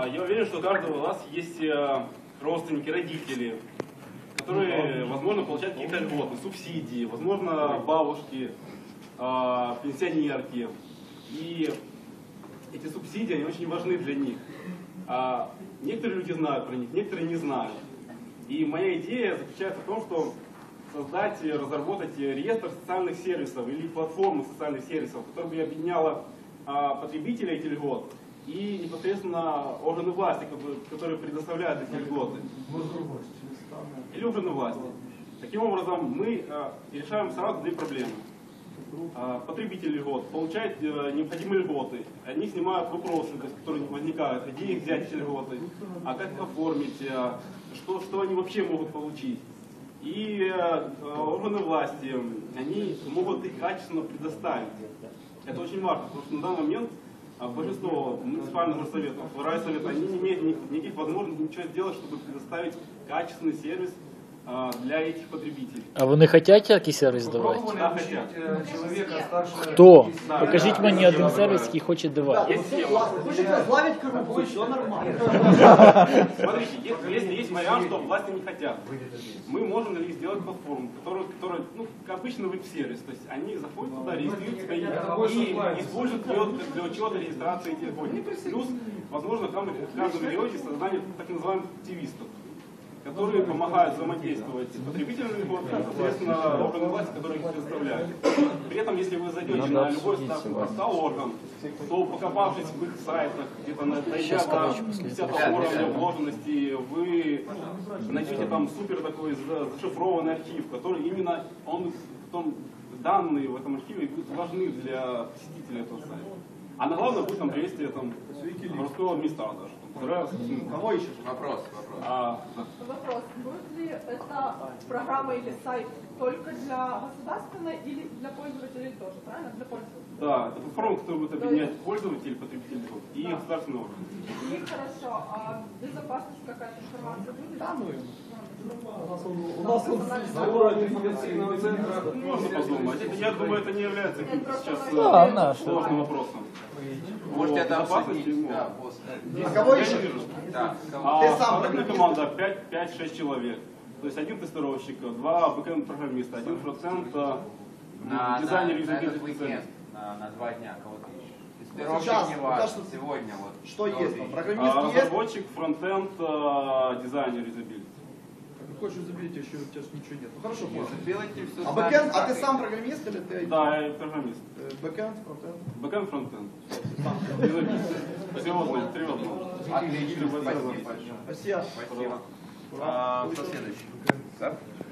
Я уверен, что у каждого из вас есть родственники, родители, которые, возможно, получают какие-то льготы, субсидии, возможно, бабушки, пенсионерки. И эти субсидии, они очень важны для них. Некоторые люди знают про них, некоторые не знают. И моя идея заключается в том, что создать и разработать реестр социальных сервисов или платформу социальных сервисов, которая бы объединяла потребителей этих льгот и непосредственно органы власти, которые предоставляют эти льготы. Или органы власти. Таким образом, мы решаем сразу две проблемы. Потребители льгот получают необходимые льготы, они снимают вопросы, которые возникают, где их взять эти льготы, как их оформить, что они вообще могут получить. И органы власти, они могут их качественно предоставить. Это очень важно, потому что на данный момент большинство муниципальных советов, райсоветов, они не имеют никаких возможностей ничего сделать, чтобы предоставить качественный сервис для этих потребителей. А вони хочуть такий сервіс давати? Да, хотят. Хто? Покажіть мені один сервіс, який хоче давати. Хочет возглавить коррупцию, все нормально. Смотрите, если есть вариант, что власти не хотят, мы можем сделать платформу, которая как обычный веб-сервис. То есть они заходят туда, регистрируют себя и используют ее для учета регистрации этих льготников. Плюс, возможно, там в каждом регионе создание так называемых активистов, которые помогают взаимодействовать с потребителями льгот, соответственно, органы власти, которые их представляют. При этом, если вы зайдете на любой портал орган, то, покопавшись в их сайтах, где-то дойдя до 50 уровня вложенности, вы найдете там супер такой зашифрованный архив, который именно, данные в этом архиве будут важны для посетителя этого сайта. А на главное будет там приветствие городского администратора. Кого ищешь? Вопрос. Вопрос. Будет ли эта программа или сайт только для государственной или для пользователей тоже, правильно? Для пользователей. Да, это платформа, которая будет объединять пользователей, потребителей и государственные органы. И хорошо, а безопасность какая-то информация будет? Да, у нас информационного центра. Можно подумать. Я думаю, это не является сейчас сложным вопросом. Можете это обсудить. А кого ищешь? Ты сам команда 5-6 человек. То есть один тестировщик, 2 бэкэнд-программиста, 1% дизайнер юзабилити специалист. На 2 дня кого ты ищешь? Тестировщик не важно, сегодня вот. Что есть там? Программист есть? Разработчик, фронтенд, дизайнер юзабилити. Хочешь забить, еще у тебя же ничего нет. Ну хорошо, все. А бэкэнд, а ты сам программист или ты? Да, я программист. Бэкэнд, фронтенд? Бэкэнд, фронтенд. Всего знаю, 3 в одном. Отлично, спасибо большое. Спасибо. Кто следующий?